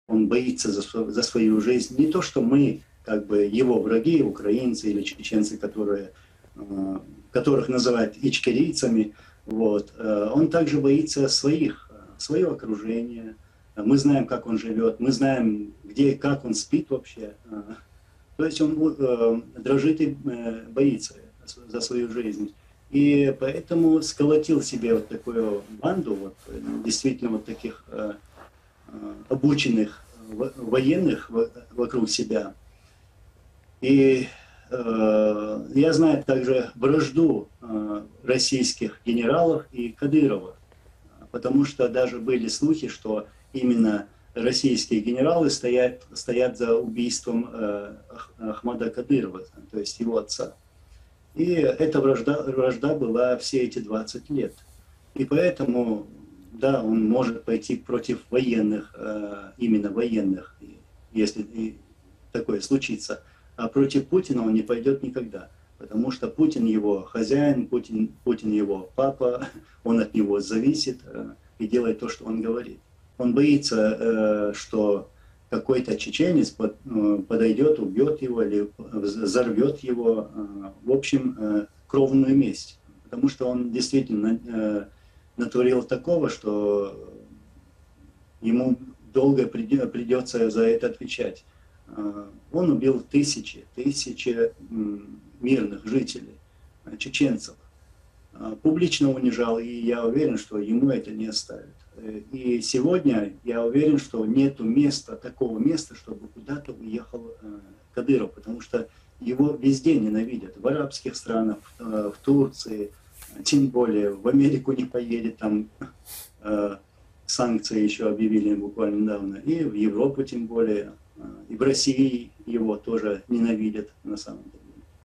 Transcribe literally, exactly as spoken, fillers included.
он боится за, за свою жизнь. Не то, что мы, как бы, его враги, украинцы или чеченцы, которые, которых называют ичкерийцами, вот, он также боится своих, свое окружение. Мы знаем, как он живет, мы знаем, где и как он спит вообще. То есть он дрожит и боится за свою жизнь. И поэтому сколотил себе вот такую банду, вот, действительно вот таких э, обученных военных вокруг себя. И э, я знаю также вражду э, российских генералов и Кадырова, потому что даже были слухи, что именно российские генералы стоят, стоят за убийством э, Ахмада Кадырова, то есть его отца. И эта вражда, вражда была все эти двадцать лет. И поэтому, да, он может пойти против военных, именно военных, если такое случится. А против Путина он не пойдет никогда. Потому что Путин его хозяин, Путин, Путин его папа, он от него зависит и делает то, что он говорит. Он боится, что какой-то чеченец подойдет, убьет его или взорвет его, в общем, кровную месть. Потому что он действительно натворил такого, что ему долго придется за это отвечать. Он убил тысячи, тысячи мирных жителей, чеченцев. Публично унижал, и я уверен, что ему это не оставят. И сегодня я уверен, что нет места, такого места, чтобы куда-то уехал Кадыров, потому что его везде ненавидят. В арабских странах, в Турции, тем более в Америку не поедет, там санкции еще объявили буквально недавно, и в Европу тем более, и в России его тоже ненавидят на самом деле.